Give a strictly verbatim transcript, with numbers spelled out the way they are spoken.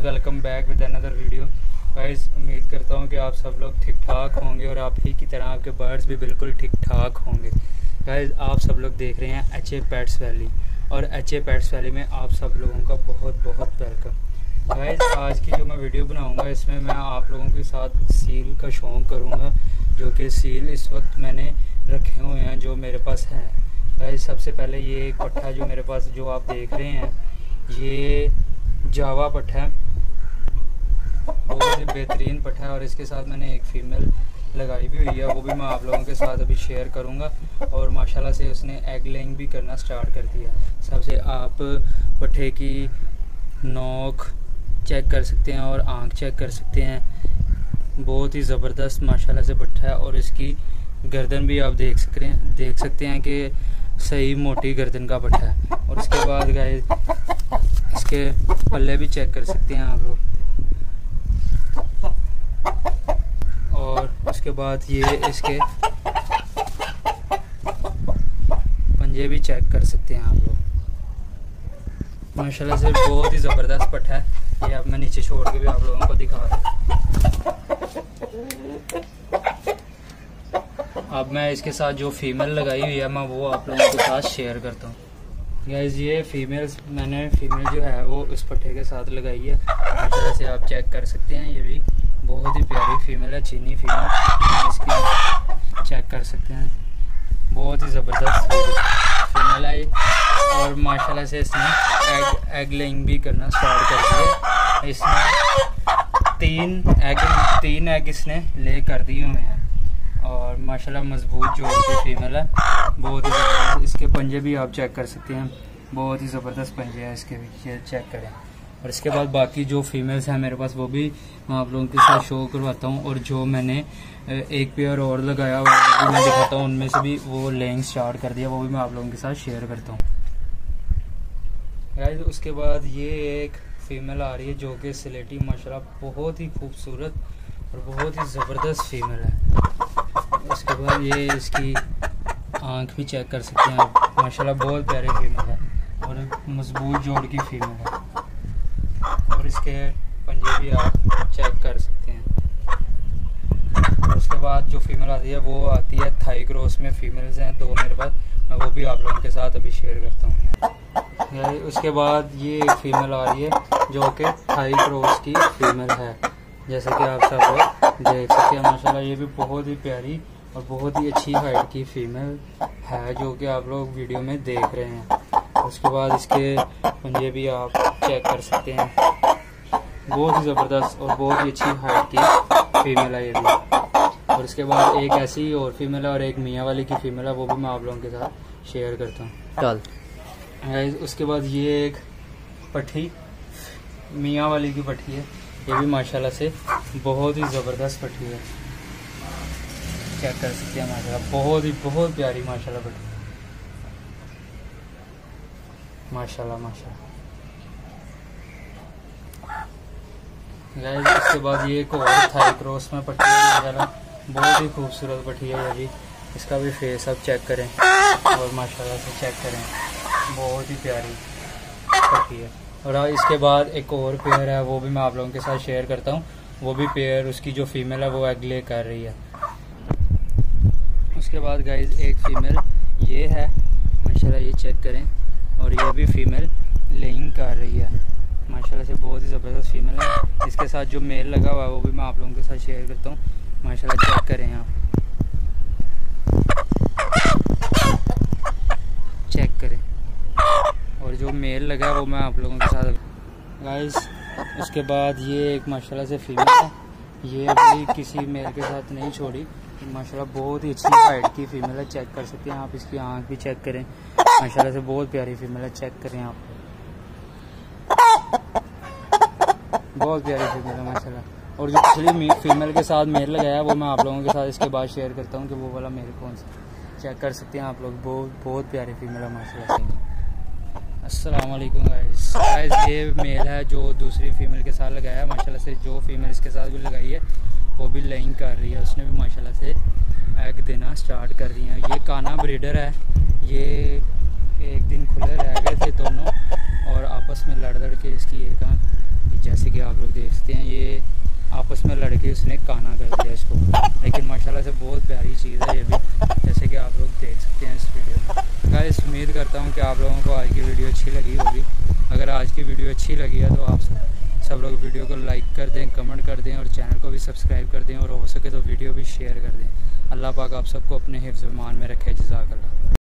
Welcome back with another video. Guys उम्मीद करता हूँ कि आप सब लोग ठीक ठाक होंगे और आप ही की तरह आपके बर्ड्स भी बिल्कुल ठीक ठाक होंगे। गाइस आप सब लोग देख रहे हैं एच ए पेट्स वैली और एच ए पेट्स वैली में आप सब लोगों का बहुत बहुत वेलकम। गाइस आज की जो मैं वीडियो बनाऊंगा इसमें मैं आप लोगों के साथ सील का शौक़ करूंगा, जो कि सील इस वक्त मैंने रखे हुए हैं जो मेरे पास हैं। गाइस सबसे पहले ये एक पट्ठा जो मेरे पास जो आप देख रहे हैं ये जावा पट्ठा है, बहुत ही बेहतरीन पट्ठा है और इसके साथ मैंने एक फ़ीमेल लगाई भी हुई है, वो भी मैं आप लोगों के साथ अभी शेयर करूंगा। और माशाल्लाह से उसने एग लेइंग भी करना स्टार्ट कर दिया। सबसे आप पट्ठे की नोक चेक कर सकते हैं और आँख चेक कर सकते हैं, बहुत ही ज़बरदस्त माशाल्लाह से पट्ठा है। और इसकी गर्दन भी आप देख सकते हैं देख सकते हैं कि सही मोटी गर्दन का पट्ठा है। और उसके बाद गाइस इसके पल्ले भी चेक कर सकते हैं आप लोग, और उसके बाद ये इसके पंजे भी चेक कर सकते हैं आप लोग। माशाल्लाह से बहुत ही ज़बरदस्त पट्ठा है। ये अब मैं नीचे छोड़ के भी आप लोगों को दिखा दूँ। अब मैं इसके साथ जो फीमेल लगाई हुई है मैं वो आप लोगों के साथ शेयर करता हूँ। गाइस ये फीमेल्स मैंने फीमेल जो है वो इस पट्ठे के साथ लगाई है, माशाल्लाह से आप चेक कर सकते हैं। ये भी बहुत ही प्यारी फीमेल है, चीनी फीमेल, इसकी चेक कर सकते हैं, बहुत ही ज़बरदस्त फीमेल है। और माशाल्लाह से इसने एग एग लेइंग भी करना स्टार्ट कर दिया। इसने तीन एग तीन एग इसने ले कर दिए हुए हैं और माशाल्लाह मजबूत जो की फीमेल है, बहुत ही ज़बरदस्त। इसके पंजे भी आप चेक कर सकते हैं, बहुत ही ज़बरदस्त पंजे हैं इसके भी, ये चेक करें। और इसके बाद बाकी जो फीमेल्स हैं मेरे पास वो भी मैं आप लोगों के साथ शो करवाता हूँ। और जो मैंने एक पेयर और लगाया वो भी मैं दिखाता हूँ, उनमें से भी वो लेइंग स्टार्ट कर दिया, वो भी मैं आप लोगों के साथ शेयर करता हूँ। गाइस उसके बाद ये एक फ़ीमेल आ रही है जो कि स्लेटी माशाल्लाह बहुत ही खूबसूरत और बहुत ही ज़बरदस्त फीमेल है। उसके बाद ये इसकी आँख भी चेक कर सकते हैं आप, माशाल्लाह बहुत प्यारी फीमेल है और मजबूत जोड़ की फीमेल है। और इसके पंजे भी आप चेक कर सकते हैं। और उसके बाद जो फीमेल आती है वो आती है थाई क्रॉस में, फीमेल्स हैं दो मेरे पास, मैं वो भी आप लोगों के साथ अभी शेयर करता हूँ। उसके बाद ये एक फीमेल आ रही है जो कि थाई क्रॉस की फीमेल है, जैसे कि आप सब लोग देख सकते हैं। माशाल्लाह ये भी बहुत ही प्यारी और बहुत ही अच्छी हाइट की फीमेल है जो कि आप लोग वीडियो में देख रहे हैं। उसके बाद इसके पंजे भी आप चेक कर सकते हैं, बहुत ही ज़बरदस्त और बहुत ही अच्छी हाइट की फीमेल है ये भी। और इसके बाद एक ऐसी और फीमेल है और एक मियाँ वाली की फीमेल है, वो भी मैं आप लोगों के साथ शेयर करता हूँ। चल उसके बाद ये एक पट्ठी मियाँ वाली की पट्ठी है, ये भी माशाल्लाह से बहुत ही ज़बरदस्त पट्ठी है, चेक कर सकते हैं। माशाल्लाह बहुत ही बहुत प्यारी माशाल्लाह पट्ठी, माशाल्लाह माशाल्लाह। गाइस उसके बाद ये एक और थाई क्रॉस में पट्टी है माशाल्लाह, बहुत ही खूबसूरत पट्टी है ये भी। इसका भी फेस आप चेक करें और माशाल्लाह से चेक करें, बहुत ही प्यारी पट्टी है। और इसके बाद एक और पेयर है वो भी मैं आप लोगों के साथ शेयर करता हूँ, वो भी पेयर उसकी जो फीमेल है वो एग ले कर रही है। उसके बाद गाइस एक फीमेल ये है माशाल्लाह, ये चेक करें, और ये भी फीमेल लेइंग कर रही है, माशाल्लाह से बहुत ही ज़बरदस्त फीमेल है। इसके साथ जो मेल लगा हुआ है वो भी मैं आप लोगों के साथ शेयर करता हूँ, माशाल्लाह चेक करें आप, चेक करें। और जो मेल लगा है वो मैं आप लोगों के साथ। गाइस उसके बाद ये एक माशाल्लाह से फीमेल है, ये अभी किसी मेल के साथ नहीं छोड़ी, माशाल्लाह बहुत ही अच्छी हाइट की फीमेल है, चेक कर सकते हैं आप। इसकी आँख भी चेक करें, माशाल्लाह से बहुत प्यारी फीमेल है, चेक करें आप, बहुत प्यारी फीमेल है माशाल्लाह। और जो पिछली फीमेल के साथ मेल लगाया है वो मैं आप लोगों के साथ इसके बाद शेयर करता हूँ कि वो वाला मेल कौन सा, चेक कर सकते हैं आप लोग, बहुत बहुत प्यारी फीमेल है माशाल्लाह से। अस्सलाम वालेकुम गाइस। गाइस ये मेल है जो दूसरी फीमेल के साथ लगाया है, माशाल्लाह से जो फीमेल इसके साथ भी लगाई है वो भी लेइंग कर रही है, उसने भी माशाल्लाह से एग देना स्टार्ट कर दिया है। ये काना ब्रीडर है, ये एक दिन खुले रह गए थे दोनों और आपस में लड़ लड़ के इसकी एक आँख जैसे कि आप लोग देख सकते हैं ये आपस में लड़के उसने काना कर दिया इसको, लेकिन माशाल्लाह से बहुत प्यारी चीज़ है ये भी, जैसे कि आप लोग देख सकते हैं इस वीडियो में। गाइस उम्मीद करता हूँ कि आप लोगों को आज की वीडियो अच्छी लगी होगी। अगर आज की वीडियो अच्छी लगी है तो आप सब सब लोग वीडियो को लाइक कर दें, कमेंट कर दें और चैनल को भी सब्सक्राइब कर दें, और हो सके तो वीडियो भी शेयर कर दें। अल्लाह पाक आप सबको अपने हिफ्ज़ मान में रखे। जज़ाकल्लाह।